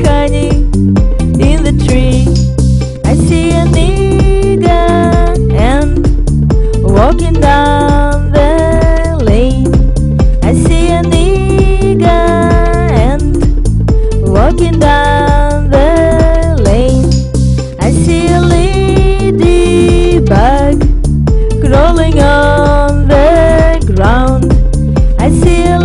shining in the tree. I see a nigga and walking down the lane. I see a nigga and walking down the lane. I see a ladybug crawling on the ground. I see a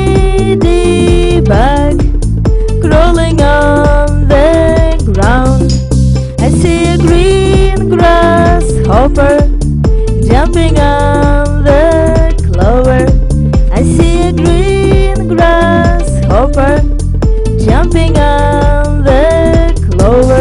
ladybug crawling on the ground. I see a green grasshopper jumping on the clover. I see a green grasshopper jumping on the clover.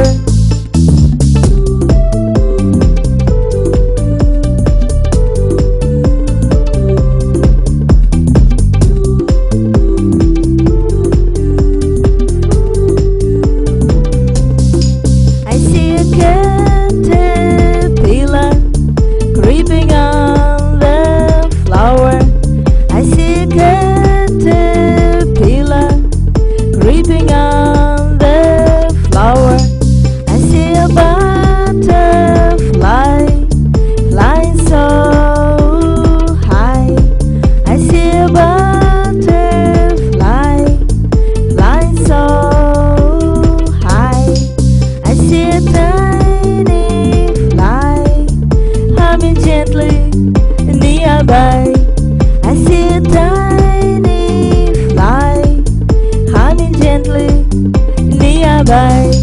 I see a caterpillar creeping on the flower. I see a caterpillar creeping on the flower. I see a butterfly flying so high. I see a butterfly flying so high. I see a tiny fly humming gently nearby. I see a tiny fly humming gently nearby.